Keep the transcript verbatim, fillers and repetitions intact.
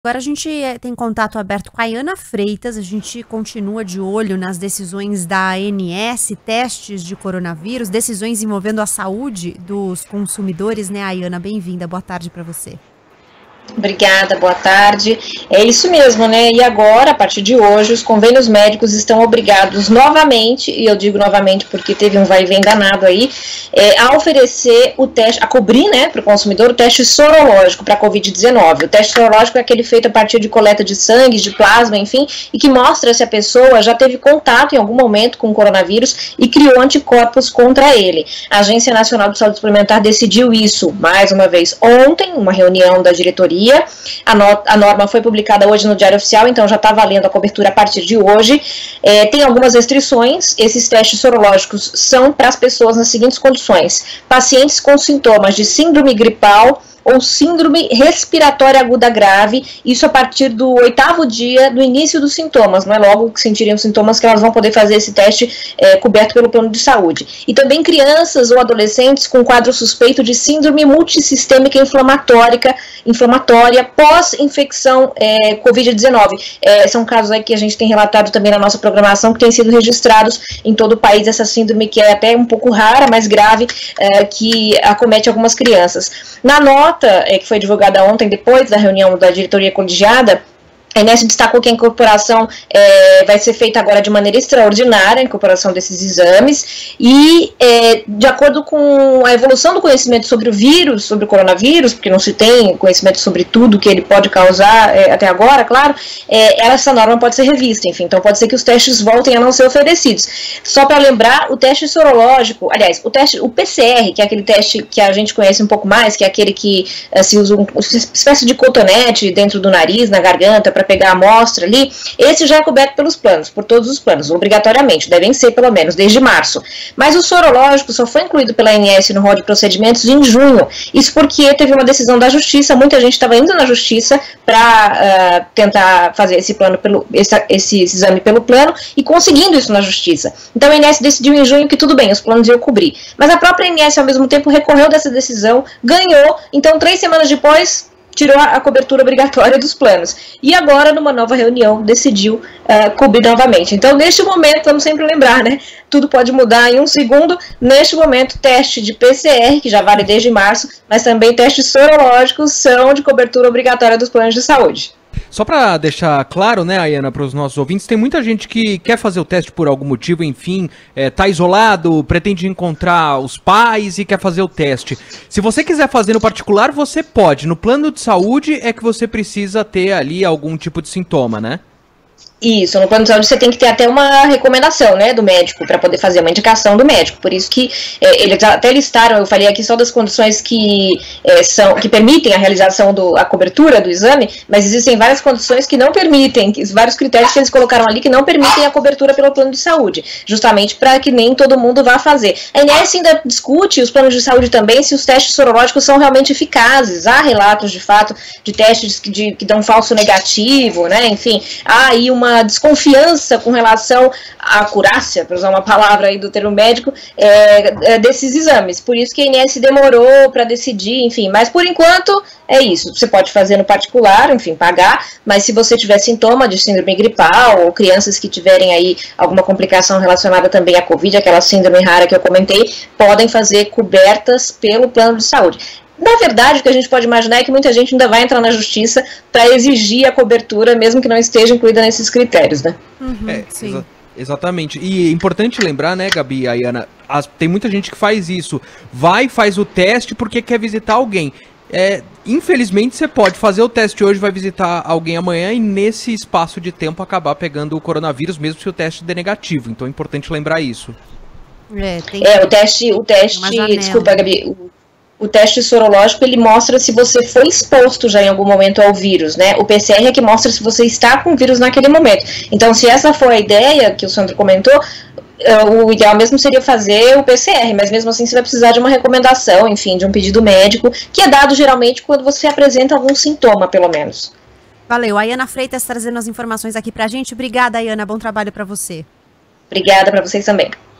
Agora a gente eh, tem contato aberto com a Ayana Freitas, a gente continua de olho nas decisões da A N S, testes de coronavírus, decisões envolvendo a saúde dos consumidores, né, Ayana? Bem-vinda, boa tarde para você. Obrigada, boa tarde. É isso mesmo, né? E agora, a partir de hoje, os convênios médicos estão obrigados novamente, e eu digo novamente porque teve um vai e vem danado aí, é, a oferecer o teste, a cobrir, né, para o consumidor o teste sorológico para a covid dezenove. O teste sorológico é aquele feito a partir de coleta de sangue, de plasma, enfim, e que mostra se a pessoa já teve contato em algum momento com o coronavírus e criou anticorpos contra ele. A Agência Nacional de Saúde Suplementar decidiu isso, mais uma vez, ontem, uma reunião da diretoria. A, not a norma foi publicada hoje no Diário Oficial, então já está valendo a cobertura a partir de hoje. É, tem algumas restrições. Esses testes sorológicos são para as pessoas nas seguintes condições: pacientes com sintomas de síndrome gripal ou síndrome respiratória aguda grave, isso a partir do oitavo dia do início dos sintomas, não é logo que sentirem os sintomas que elas vão poder fazer esse teste é, coberto pelo plano de saúde. E também crianças ou adolescentes com quadro suspeito de síndrome multissistêmica inflamatória, inflamatória pós-infecção é, covid dezenove. É, são casos aí que a gente tem relatado também na nossa programação, que têm sido registrados em todo o país, essa síndrome que é até um pouco rara, mas grave, é, que acomete algumas crianças. Na nota é, que foi divulgada ontem, depois da reunião da diretoria colegiada, a A N S destacou que a incorporação é, vai ser feita agora de maneira extraordinária, a incorporação desses exames, e é, de acordo com a evolução do conhecimento sobre o vírus, sobre o coronavírus, porque não se tem conhecimento sobre tudo que ele pode causar é, até agora, claro, é, essa norma pode ser revista, enfim, então pode ser que os testes voltem a não ser oferecidos. Só para lembrar, o teste sorológico, aliás, o teste, o P C R, que é aquele teste que a gente conhece um pouco mais, que é aquele que uh, se usa um, uma espécie de cotonete dentro do nariz, na garganta, para pegar a amostra ali, esse já é coberto pelos planos, por todos os planos, obrigatoriamente, devem ser pelo menos, desde março. Mas o sorológico só foi incluído pela A N S no rol de procedimentos em junho, isso porque teve uma decisão da Justiça, muita gente estava indo na Justiça para uh, tentar fazer esse, plano pelo, esse, esse exame pelo plano e conseguindo isso na Justiça. Então a A N S decidiu em junho que tudo bem, os planos iam cobrir. Mas a própria A N S ao mesmo tempo recorreu dessa decisão, ganhou, então três semanas depois tirou a cobertura obrigatória dos planos. E agora, numa nova reunião, decidiu uh, cobrir novamente. Então, neste momento, vamos sempre lembrar, né? Tudo pode mudar em um segundo. Neste momento, teste de P C R, que já vale desde março, mas também testes sorológicos são de cobertura obrigatória dos planos de saúde. Só para deixar claro, né, Ayana, para os nossos ouvintes, tem muita gente que quer fazer o teste por algum motivo, enfim, é, tá isolado, pretende encontrar os pais e quer fazer o teste. Se você quiser fazer no particular, você pode. No plano de saúde é que você precisa ter ali algum tipo de sintoma, né? Isso, no plano de saúde você tem que ter até uma recomendação, né, do médico, para poder fazer uma indicação do médico, por isso que é, eles até listaram, eu falei aqui só das condições que, é, são, que permitem a realização, do, a cobertura do exame, mas existem várias condições que não permitem, vários critérios que eles colocaram ali que não permitem a cobertura pelo plano de saúde, justamente para que nem todo mundo vá fazer. A A N S ainda discute, os planos de saúde também, se os testes sorológicos são realmente eficazes, há relatos de fato de testes que, de, que dão falso negativo, né, enfim, há aí uma desconfiança com relação à acurácia, para usar uma palavra aí do termo médico, é, é, desses exames. Por isso que a A N S demorou para decidir, enfim, mas por enquanto é isso. Você pode fazer no particular, enfim, pagar, mas se você tiver sintoma de síndrome gripal ou crianças que tiverem aí alguma complicação relacionada também à Covid, aquela síndrome rara que eu comentei, podem fazer cobertas pelo plano de saúde. Na verdade, o que a gente pode imaginar é que muita gente ainda vai entrar na justiça para exigir a cobertura, mesmo que não esteja incluída nesses critérios, né? Uhum, é, sim. Exa exatamente. E é importante lembrar, né, Gabi e Ayana, as, tem muita gente que faz isso. Vai, faz o teste porque quer visitar alguém. É, infelizmente, você pode fazer o teste hoje, vai visitar alguém amanhã e nesse espaço de tempo acabar pegando o coronavírus, mesmo se o teste der negativo. Então é importante lembrar isso. É, tem é o teste, o teste, desculpa, Gabi, o O teste sorológico, ele mostra se você foi exposto já em algum momento ao vírus, né? O P C R é que mostra se você está com o vírus naquele momento. Então, se essa for a ideia que o Sandro comentou, o ideal mesmo seria fazer o P C R, mas mesmo assim você vai precisar de uma recomendação, enfim, de um pedido médico, que é dado geralmente quando você apresenta algum sintoma, pelo menos. Valeu. A Ayana Freitas trazendo as informações aqui pra gente. Obrigada, Ayana. Bom trabalho pra você. Obrigada pra vocês também.